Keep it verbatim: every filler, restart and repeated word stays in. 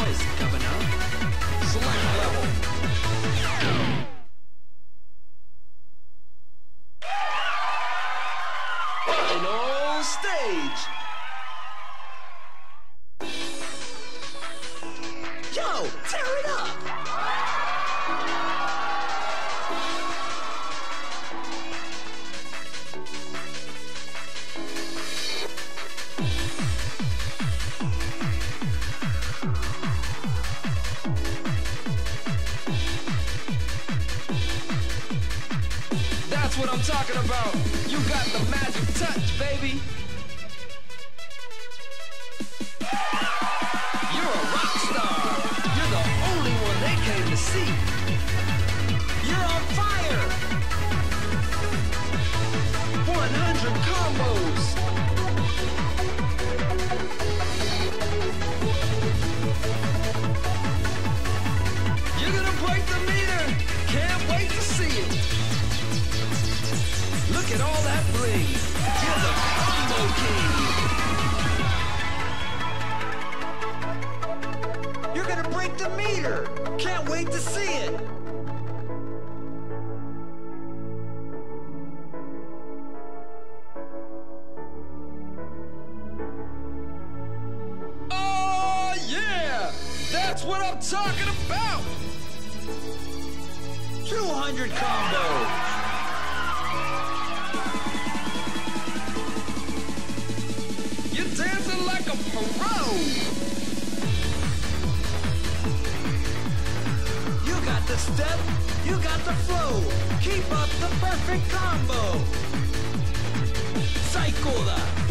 choice, Governor. Select level. Final stage. Yo, tear it up. That's what I'm talking about. You got the magic touch, baby. You're a rock star. You're the only one they came to see. You're on fire. one hundred combos. You're gonna break the meter. Can't wait to see it. Look at all that bling. You're the combo king. You're gonna break the meter. Can't wait to see it. Oh yeah! That's what I'm talking about. two hundred combos. You're dancing like a pro. You got the step, you got the flow. Keep up the perfect combo. Saikoda.